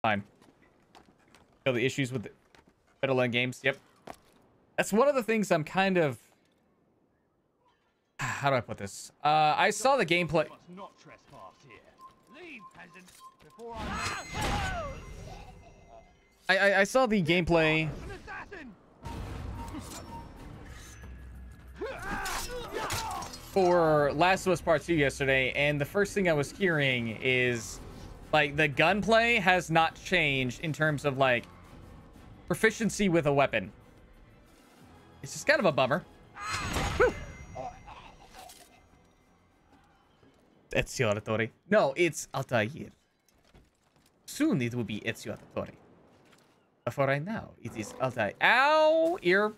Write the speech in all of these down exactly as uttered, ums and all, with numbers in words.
Fine. Feel the issues with the Shadowland games. Yep. That's one of the things I'm kind of... How do I put this? Uh, I saw the gameplay... Not trespass here. Leave, peasant, before I... I, I, I saw the gameplay... for Last of Us Part two yesterday, and the first thing I was hearing is, like, the gunplay has not changed in terms of, like, proficiency with a weapon. It's just kind of a bummer. Woo! Ezio Auditore. No, it's Altair. Soon it will be Ezio Auditore. But for right now, it is Altair. Ow! Ear.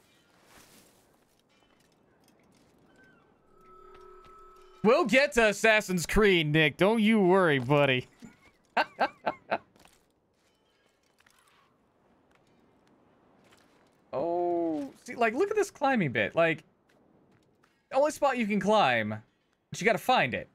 We'll get to Assassin's Creed, Nick. Don't you worry, buddy. Oh, see, like, look at this climbing bit. Like, the only spot you can climb, but you gotta find it.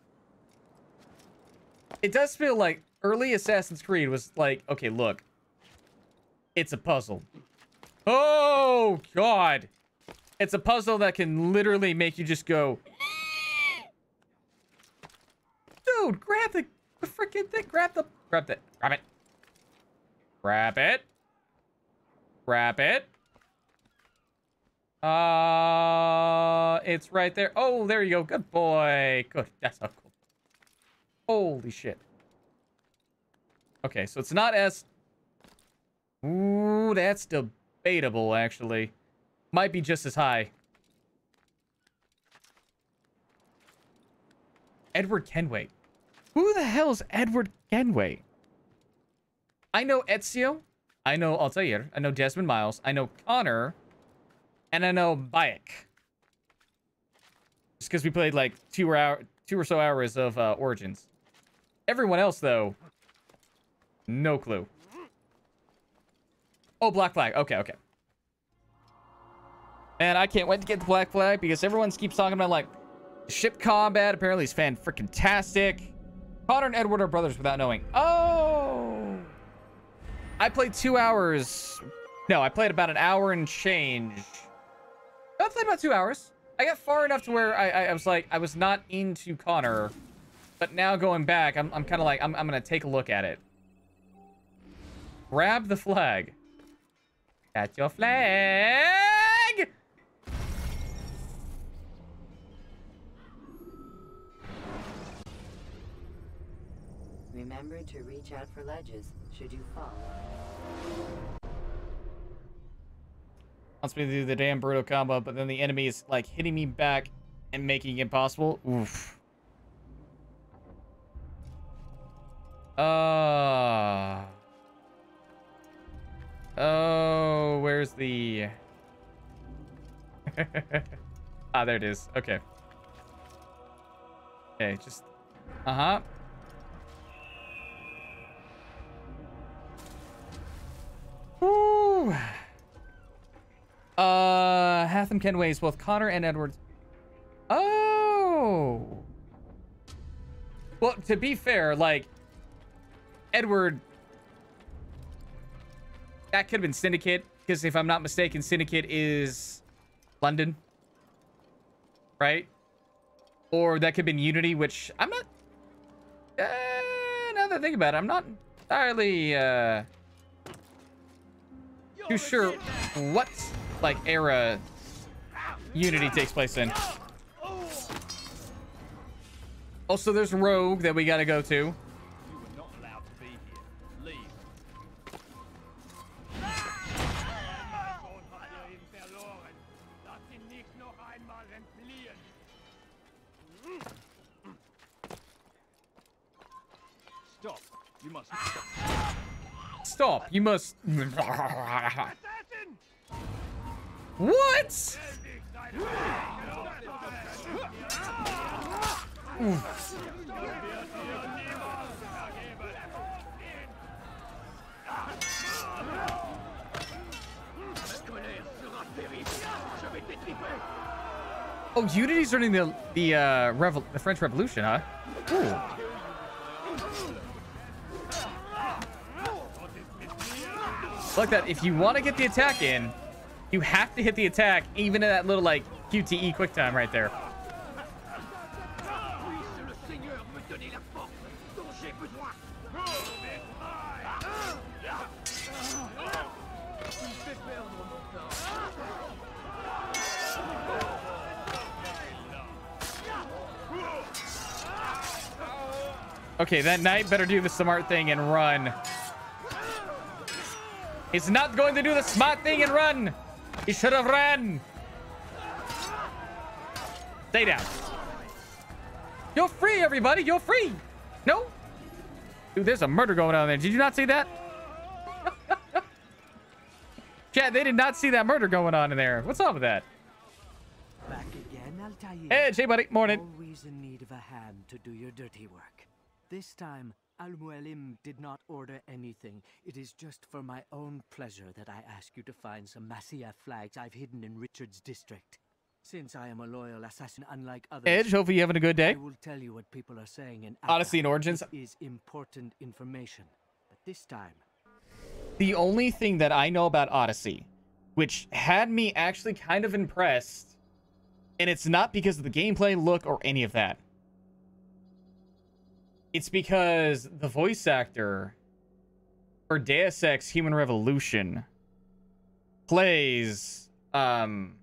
It does feel like early Assassin's Creed was like, okay, look. It's a puzzle. Oh, God. It's a puzzle that can literally make you just go... Dude, grab the, the freaking thing. Grab the... Grab that. Grab it. Grab it. Grab it. Uh, it's right there. Oh, there you go. Good boy. Good. That's so cool. Holy shit. Okay, so it's not as... Ooh, that's debatable, actually. Might be just as high. Edward Kenway. Who the hell is Edward Kenway? I know Ezio. I know Altair. I know Desmond Miles. I know Connor. And I know Bayek. Just because we played like two or, hour, two or so hours of uh, Origins. Everyone else, though, no clue. Oh, Black Flag. Okay, okay. And I can't wait to get the Black Flag because everyone keeps talking about, like, ship combat apparently is fan-freaking-tastic. Connor and Edward are brothers without knowing. Oh! I played two hours. No, I played about an hour and change. No, I played about two hours. I got far enough to where I, I, I was like, I was not into Connor. But now going back, I'm, I'm kind of like, I'm, I'm going to take a look at it. Grab the flag. That's your flag! Remember to reach out for ledges should you fall. Wants me to do the damn brutal combo, but then the enemy is like hitting me back and making it impossible. Oof. Uh. Oh, where's the... ah, there it is. Okay. Okay, just... Uh-huh. Woo! Uh, Hatham Kenways, both Connor and Edwards. Oh! Well, to be fair, like, Edward... That could have been Syndicate, because if I'm not mistaken, Syndicate is London, right? Or that could have been Unity, which I'm not... Uh, now that I think about it, I'm not entirely uh, too sure what, like, era Unity takes place in. Also, there's Rogue that we gotta go to. Stop. You must... Stop. You must... What? Oh, Unity's running the the uh, Revol the French Revolution, huh? Ooh. Like that, if you want to get the attack in, you have to hit the attack, even in that little, like, Q T E quick time right there. Okay, that knight better do the smart thing and run. He's not going to do the smart thing and run. He should have ran. Stay down. You're free, everybody. You're free. No? Dude, there's a murder going on there. Did you not see that? Chat, they did not see that murder going on in there. What's up with that? Back again, Altair. Hey, hey, buddy. Morning. Always in need of a hand to do your dirty work. This time, Al-Mualim did not order anything. It is just for my own pleasure that I ask you to find some Masyaf flags I've hidden in Richard's district. Since I am a loyal assassin unlike others, Edge, hopefully you having a good day. I will tell you what people are saying in Odyssey and Akka. Origins. It is important information. But this time... The only thing that I know about Odyssey, which had me actually kind of impressed, and it's not because of the gameplay, look, or any of that. It's because the voice actor for Deus Ex Human Revolution plays um,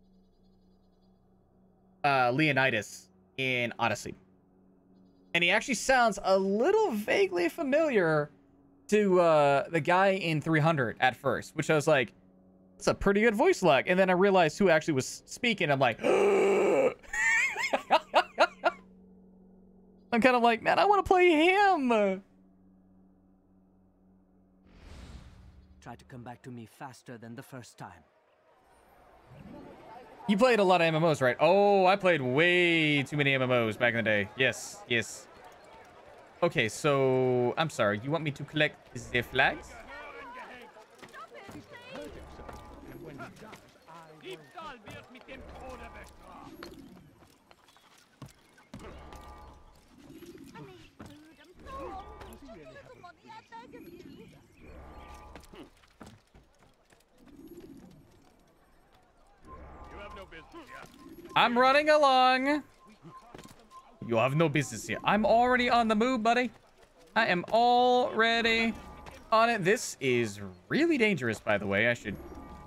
uh, Leonidas in Odyssey. And he actually sounds a little vaguely familiar to uh, the guy in three hundred at first, which I was like, that's a pretty good voice lag. And then I realized who actually was speaking. I'm like, I'm kind of like, man, I want to play him. Try to come back to me faster than the first time. You played a lot of M M Os, right? Oh, I played way too many M M Os back in the day. Yes, yes. Okay, so I'm sorry. You want me to collect the flags? I'm running along. You have no business here. I'm already on the move, buddy. I am already on it. This is really dangerous, by the way. I should...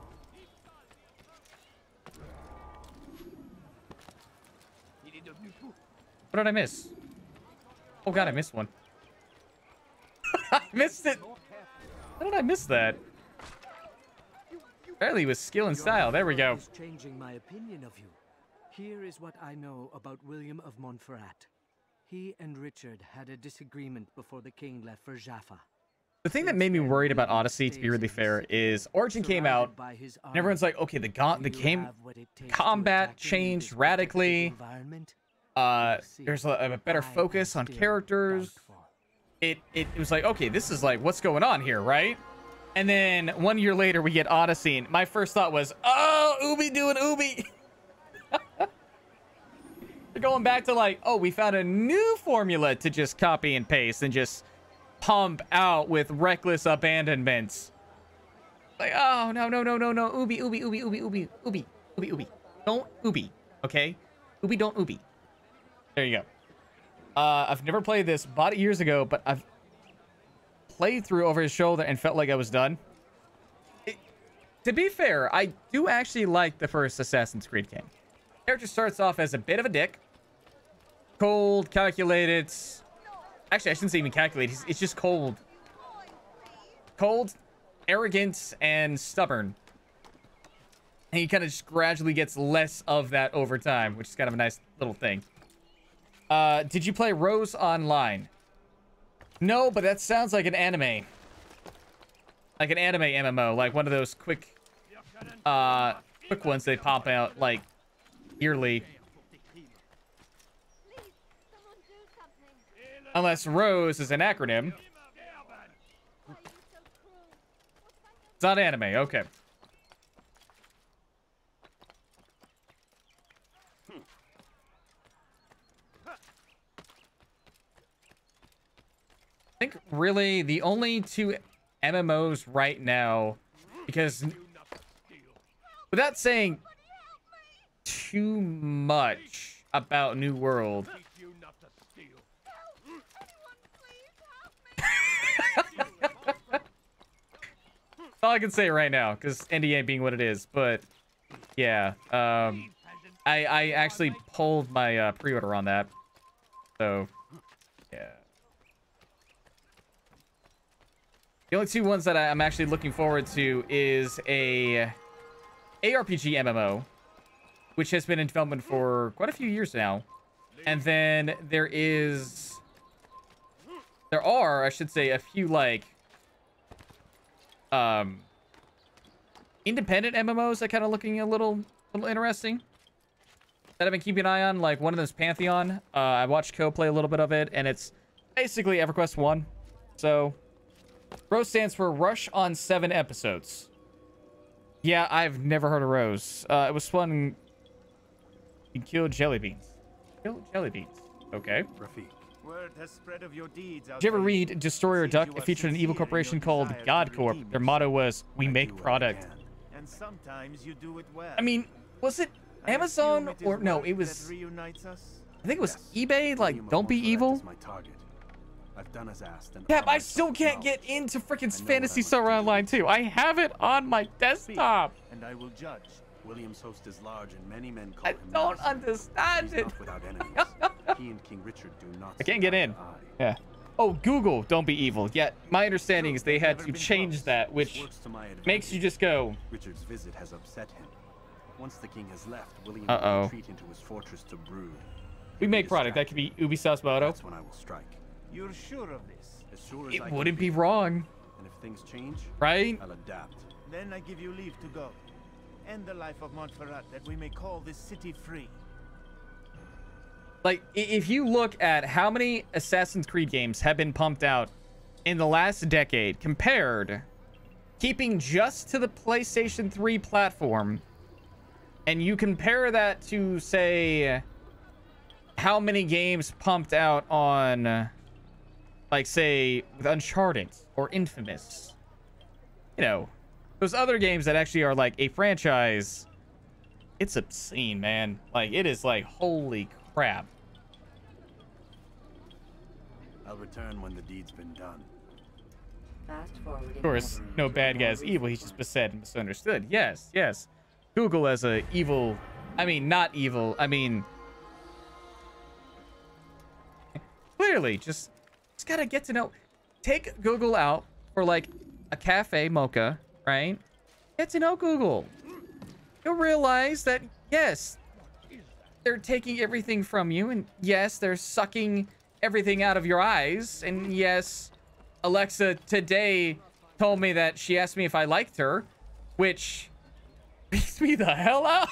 What did I miss? Oh, God, I missed one. I missed it. How did I miss that? Apparently with skill and style. There we go. Is changing my opinion of you. Here is what I know about William of Montferrat. He and Richard had a disagreement before the king left for Jaffa. The thing that made me worried about Odyssey, to be really fair, is Origin came out, and everyone's like, okay, the go the game combat changed radically. Uh, there's a, a better focus on characters. It, it it was like, okay, this is like, what's going on here, right? And then one year later, we get Odyssey, and my first thought was, oh, Ubi doing Ubi. They're going back to like, oh, we found a new formula to just copy and paste and just pump out with reckless abandonments. Like, oh, no, no, no, no, no. Ubi, Ubi, Ubi, Ubi, Ubi, Ubi, Ubi, Ubi. Don't Ubi, okay? Ubi, don't Ubi. There you go. Uh, I've never played this. Bought it years ago, but I've played through over his shoulder and felt like I was done. It, to be fair, I do actually like the first Assassin's Creed game. Character starts off as a bit of a dick. Cold, calculated. Actually, I shouldn't say even calculated. It's, it's just cold. Cold, arrogant, and stubborn. And he kind of just gradually gets less of that over time, which is kind of a nice little thing. Uh, did you play Rose Online? No, but that sounds like an anime. Like an anime M M O, like one of those quick, uh, quick ones they pop out, like, yearly. Unless Rose is an acronym. It's not anime, okay. I think really the only two M M Os right now, because without saying too much about New World, that's all I can say right now, because N D A being what it is. But yeah, um, I I actually pulled my uh, pre-order on that, so yeah. The only two ones that I, I'm actually looking forward to is a A R P G M M O, which has been in development for quite a few years now, and then there is, there are, I should say, a few like um independent M M Os that kind of looking a little, little interesting that I've been keeping an eye on. Like one of those Pantheon. Uh, I watched Co play a little bit of it, and it's basically EverQuest one. So. Rose stands for Rush on Seven Episodes. Yeah, I've never heard of Rose. Uh, it was fun. You kill jelly beans. Kill jelly beans. Okay. Rafik, word has spread of your deeds out Did you ever there. read Destroyer Seems Duck? you It are featured an evil sincere in corporation your called desire to God Corp. redeem Their motto yourself. was, "We I make do what I product." can, and sometimes you do it well. I mean, was it I Amazon assume it is or no? work It that was. reunites us? I think it was Yes. eBay. Like, William of don't be Montferrat evil. is my target. I've done as asked, and Yeah, arm but I myself still with can't get knowledge. into freaking I know what Fantasy I must Star do. Online too. I have it on my desktop. And I will judge. William's host is large, and many men call I him don't master. understand He's it. not without enemies. He and King Richard do not I can't see get eye in. to eye. Yeah. Oh, Google, don't be evil. Yeah, my understanding is they They've had never to been change close. that, This which works to my makes you advantage. just go, Richard's visit has upset him. Once the king has left, William Uh-oh. will retreat into his fortress to brood. we He'll make be product. That could be Ubisoft's motto. That's when I will strike. You're sure of this? As sure as I It can wouldn't be wrong, And if things change, right? I'll adapt. Then I give you leave to go. End the life of Montferrat, that we may call this city free. Like, i- if you look at how many Assassin's Creed games have been pumped out in the last decade, compared keeping just to the PlayStation three platform, and you compare that to, say, how many games pumped out on, like, say, with Uncharted or Infamous, you know, those other games that actually are like a franchise, it's obscene, man. Like, it is like, holy crap. I'll return when the deed's been done. Fast forwarding. Of course, no bad guy's evil. He's just beset and misunderstood. Yes, yes. Google as a evil. I mean, not evil. I mean, clearly, just just gotta get to know. Take Google out for like a cafe mocha, right? Get to know Google. You'll realize that yes, they're taking everything from you, and yes, they're sucking everything out of your eyes, and yes, Alexa today told me that she asked me if I liked her, which freaks me the hell out.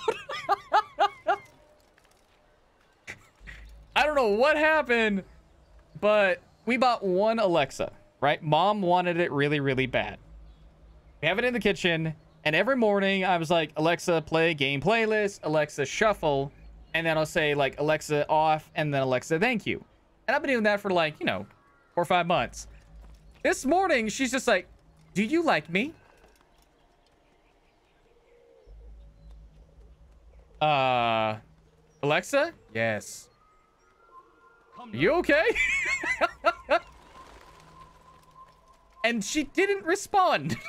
I don't know what happened, but we bought one Alexa, right? Mom wanted it really, really bad. We have it in the kitchen, and every morning I was like, Alexa, play game playlist, Alexa, shuffle, and then I'll say like, Alexa, off, and then Alexa, thank you. And I've been doing that for like, you know, four or five months. This morning, she's just like, do you like me? Uh, Alexa? Yes. Are you okay? And she didn't respond.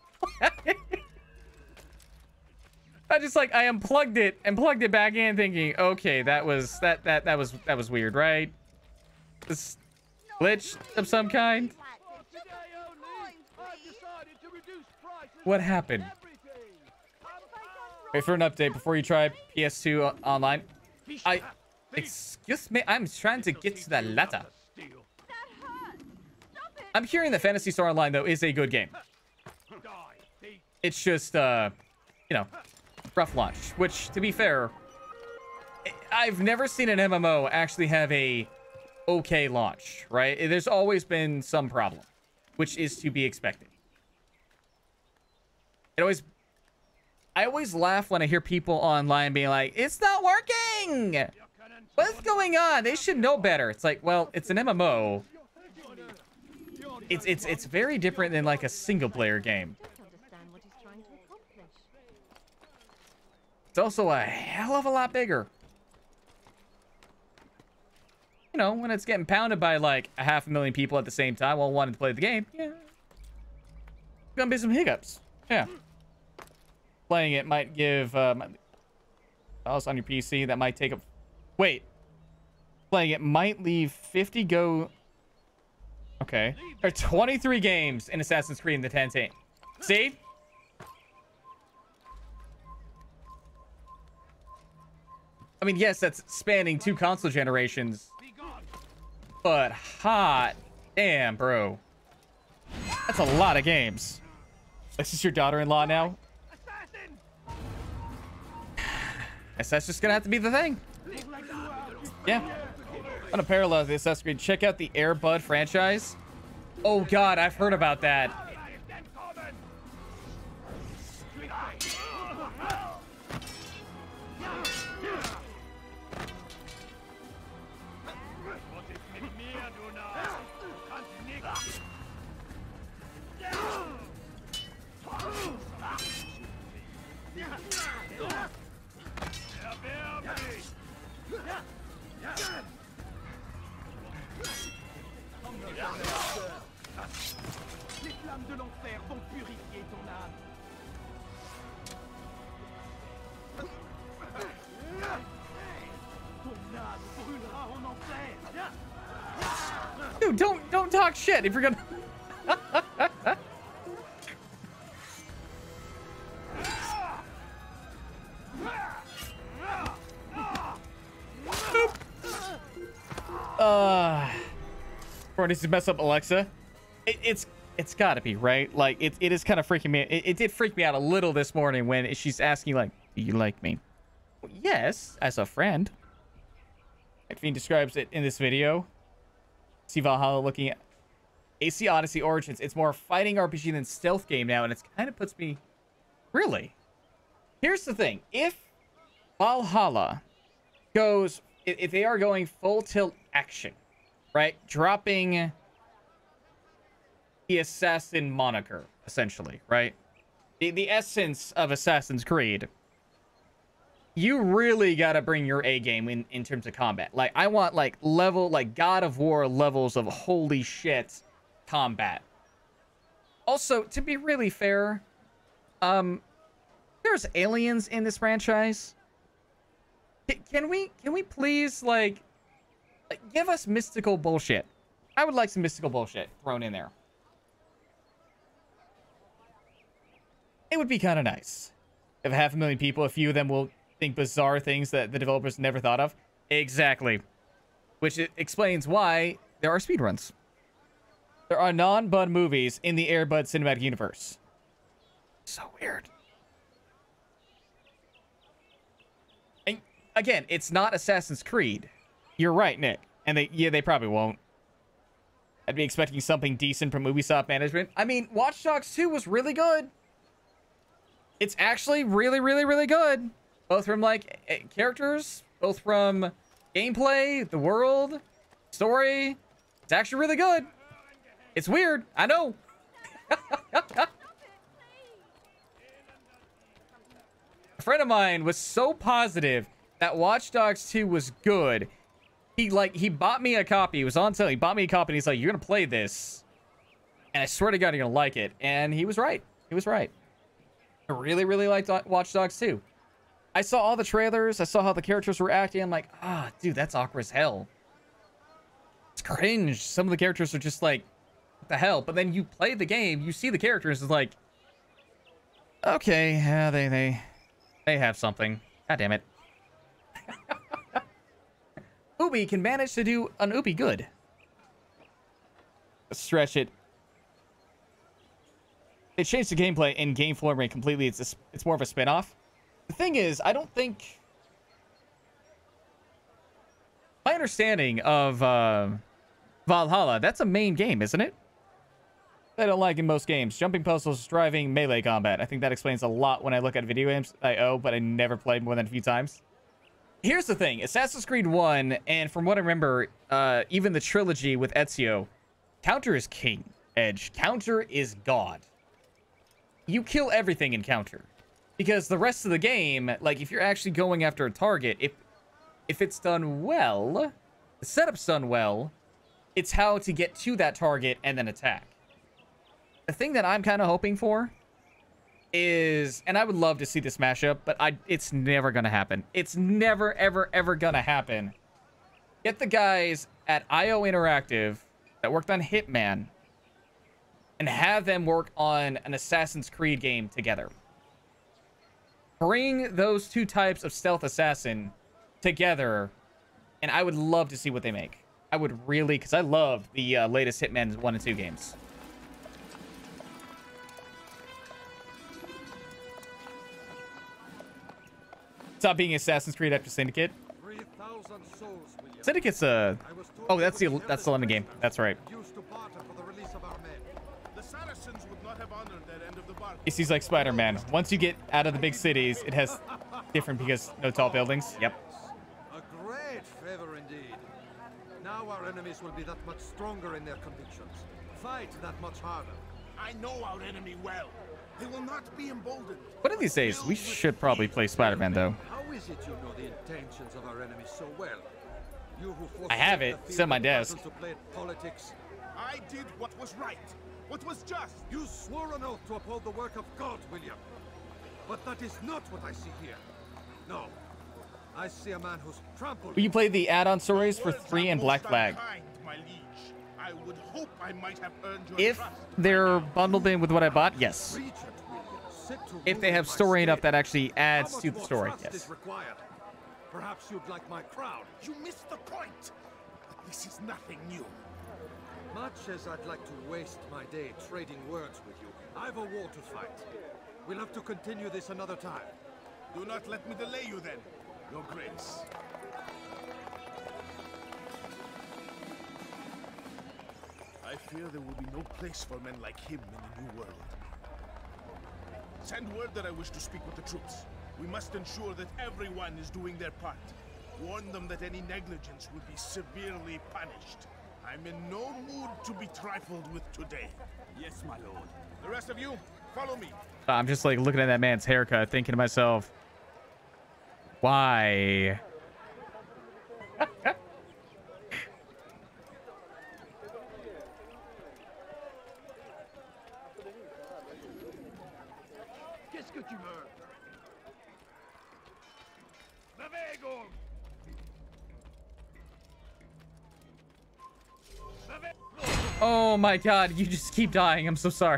I just like, I unplugged it and plugged it back in thinking, okay, that was, that, that, that was, that was weird, right? This glitch of some kind? What happened? Wait for an update before you try P S two uh, online. I... Excuse me, I'm trying to get to that letter. I'm hearing that Phantasy Star Online, though, is a good game. It's just, uh, you know, rough launch. Which, to be fair, I've never seen an M M O actually have a okay launch, right? There's always been some problem, which is to be expected. It always... I always laugh when I hear people online being like, it's not working! What's going on? They should know better. It's like, well, it's an M M O. it's it's it's very different than like a single player game. It's also a hell of a lot bigger. You know, when it's getting pounded by like a half a million people at the same time while wanting to play the game, yeah, gonna be some hiccups. Yeah, playing it might give. Um, else on your P C that might take a. Wait, playing it might leave fifty go. Okay, there are twenty-three games in Assassin's Creed in the ten team. See? I mean, yes, that's spanning two console generations, but hot damn, bro. That's a lot of games. This is your daughter-in-law now? Guess that's just gonna have to be the thing. Yeah. On a parallel to the Assassin's Creed, check out the Air Bud franchise. Oh god, I've heard about that. Les flammes de l'enfer vont purifier ton âme. Ton âme brûlera en enfer. Dude, don't don't talk shit if you're gonna. uh, or needs to mess up Alexa. It, it's it's got to be right. Like it it is kind of freaking me. It, it did freak me out a little this morning when she's asking like, "Do you like me?" Well, yes, as a friend. Fiend describes it in this video. See Valhalla looking at A C Odyssey Origins. It's more fighting R P G than stealth game now, and it kind of puts me. Really? Here's the thing: if Valhalla goes, if, if they are going full tilt action, right, dropping the assassin moniker, essentially, right, the the essence of Assassin's Creed. You really got to bring your A game in, in terms of combat. Like, I want, like, level, like, God of War levels of holy shit combat. Also, to be really fair, um, there's aliens in this franchise. C can we, can we please, like, like, give us mystical bullshit? I would like some mystical bullshit thrown in there. It would be kind of nice. If half a million people, a few of them will think bizarre things that the developers never thought of. Exactly. Which it explains why there are speedruns. There are non-Bud movies in the Air Bud cinematic universe. So weird. And again, it's not Assassin's Creed. You're right, Nick. And they, yeah, they probably won't. I'd be expecting something decent from Ubisoft management. I mean, Watch Dogs two was really good. It's actually really, really, really good. Both from, like, characters, both from gameplay, the world, story. It's actually really good. It's weird. I know. A friend of mine was so positive that Watch Dogs two was good. He, like, he bought me a copy. He was on sale. He bought me a copy, and he's like, you're going to play this. And I swear to God, you're going to like it. And he was right. He was right. I really, really liked Watch Dogs two. I saw all the trailers. I saw how the characters were acting. I'm like, ah, dude, that's awkward as hell. It's cringe. Some of the characters are just like, what the hell? But then you play the game, you see the characters, it's like, okay, yeah, they they they have something. God damn it. Ubi can manage to do an Ubi good. Stretch it. They changed the gameplay and game format completely. It's a, it's more of a spin-off. The thing is, I don't think... My understanding of uh, Valhalla, that's a main game, isn't it? I don't like in most games. Jumping puzzles, driving, melee combat. I think that explains a lot when I look at video games I owe, but I never played more than a few times. Here's the thing. Assassin's Creed one, and from what I remember, uh, even the trilogy with Ezio, counter is king. edge, counter is God. You kill everything in counter. Because the rest of the game, like if you're actually going after a target, if if it's done well, the setup's done well, it's how to get to that target and then attack. The thing that I'm kind of hoping for is, and I would love to see this mashup, but I it's never gonna happen. It's never, ever, ever gonna happen. Get the guys at I O Interactive that worked on Hitman and have them work on an Assassin's Creed game together. Bring those two types of stealth assassin together, and I would love to see what they make. I would really, because I love the uh, latest Hitman one and two games. Stop being Assassin's Creed after Syndicate. Syndicate's uh oh, that's the that's the lemon game. That's right. It seems like Spider-Man. Once you get out of the big cities, it has different because no tall buildings. Yep. A great favor indeed. Now our enemies will be that much stronger in their convictions. Fight that much harder. I know our enemy well. They will not be emboldened. One of these days, we should probably play Spider-Man, though. How is it you know the intentions of our enemies so well? You who I have it. It's on my desk. To play politics. I did what was right. What was just. You swore an oath to uphold the work of God, William. But that is not what I see here. No. I see a man who's trampled. Will you play the add-on stories for three and Black Flag? My liege. I would hope I might have earned your If trust. they're bundled in with what I bought, yes. If they have story enough that actually adds to the story, yes. Perhaps you'd like my crown. You missed the point. This is nothing new. Much as I'd like to waste my day trading words with you, I've a war to fight. We'll have to continue this another time. Do not let me delay you then, Your Grace. I fear there will be no place for men like him in the New World. Send word that I wish to speak with the troops. We must ensure that everyone is doing their part. Warn them that any negligence will be severely punished. I'm in no mood to be trifled with today. Yes, my lord. The rest of you, follow me. I'm just like looking at that man's haircut, thinking to myself, why? Qu'est-ce que tu veux? Bewegung! Oh my god, you just keep dying. I'm so sorry.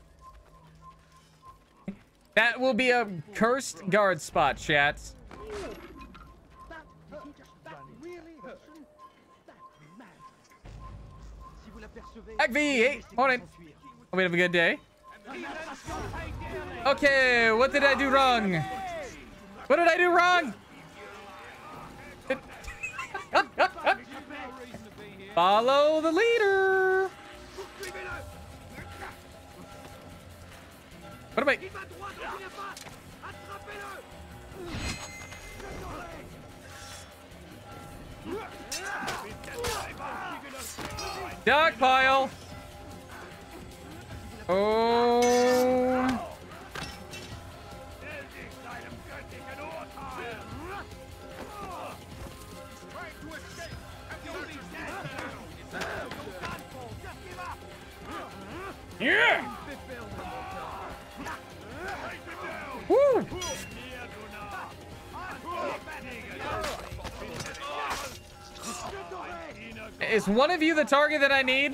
That will be a cursed guard spot, chat. Hack V, hey, morning. Hope we have a good day. Okay, what did I do wrong? What did I do wrong? Follow the leader. What am I? Dog pile. Oh. Yeah. Woo. Is one of you the target that I need?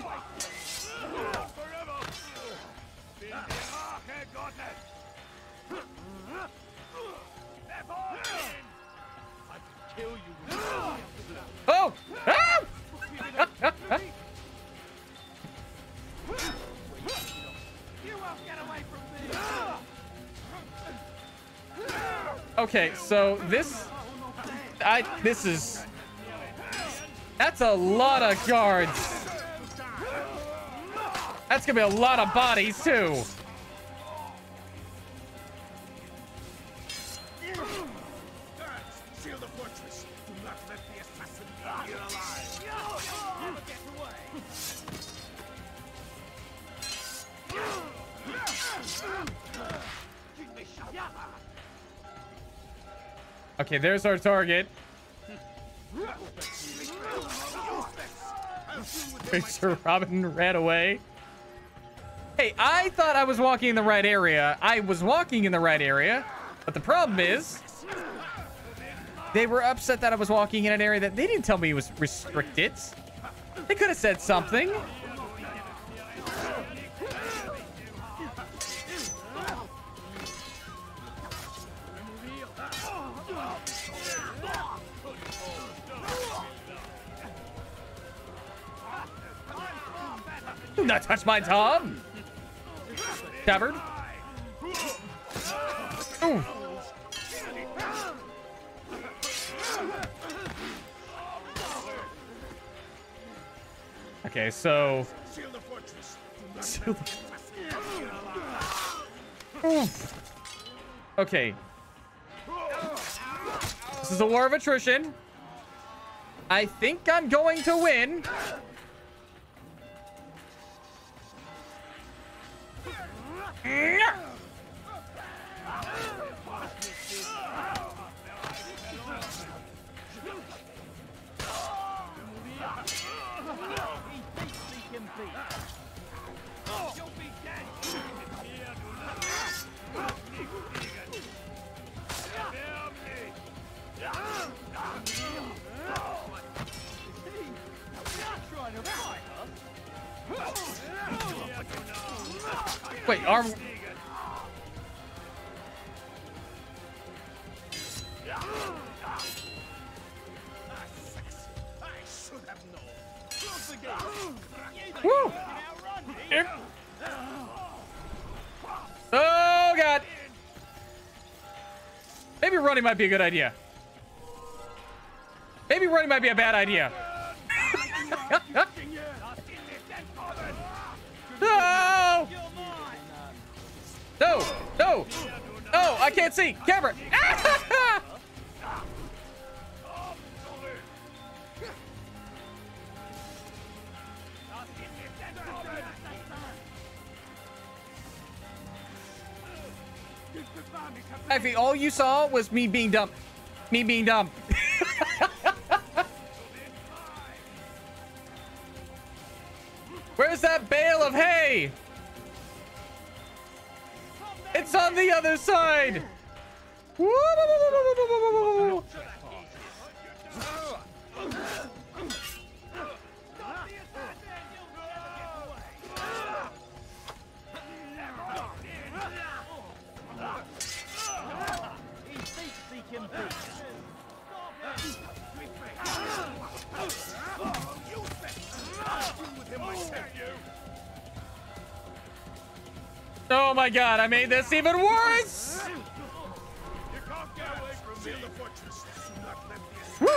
Oh! Ah! Okay, so this, I, this is, that's a lot of guards. That's gonna be a lot of bodies too. Seal the fortress. Do not let the assassin be here alive. Okay, there's our target. Make sure Robin ran away. Hey, I thought I was walking in the right area. I was walking in the right area, but the problem is they were upset that I was walking in an area that they didn't tell me was restricted. They could have said something. Do not touch my Tom. Covered. Ooh. Okay, so. Seal the fortress. Seal the... Oof. Okay. This is a war of attrition. I think I'm going to win. Wait, arm. Woo! Here. Oh God! Maybe running might be a good idea. Maybe running might be a bad idea. No! No! No! No! I can't see! Camera! Effie, all you saw was me being dumb. Me being dumb. Where's that bale of hay? It's on the other side. Oh my God, I made this even worse! Woo.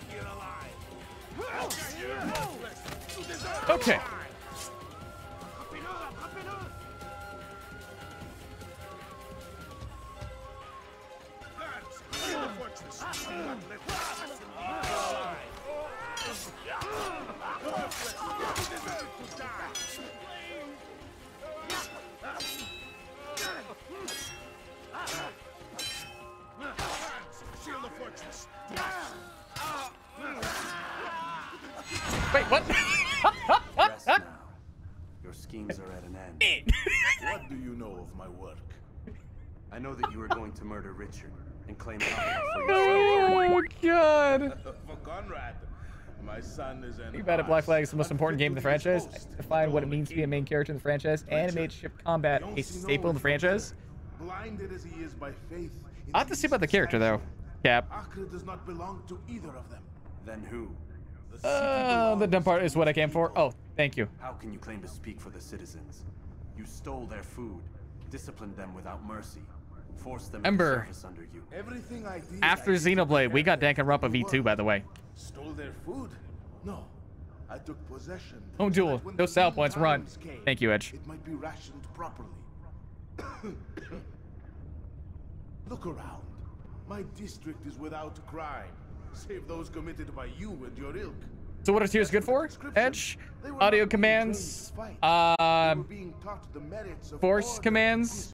Okay. Wait, what? Rest now. Your schemes are at an end. What do you know of my work? I know that you are going to murder Richard and claim Alva for yourself. Oh God. For Conrad, my son is an. Think about it, Black Flag is the most important game in the franchise. Define what it means to be a main character in the franchise. Animated ship combat, a staple in the franchise. Blinded as he is by faith. I have to see about the character though. Cap. Acre does not belong to either of them. Then who? Uh, the dumb part is what I came for. Oh, thank you. How can you claim to speak for the citizens? You stole their food, disciplined them without mercy, forced them Ember. to service under you. Everything I did, After I did Xenoblade, we got to Danganronpa V two, by the way. Stole their food? No. I took possession. Home duel. so that when No the sell lean points. Run. times came, Thank you, Edge. It might be rationed properly. Look around. My district is without crime, save those committed by you and your ilk. So what are tiers good for? Edge, audio commands, uh, They were being taught the merits of force order, commands,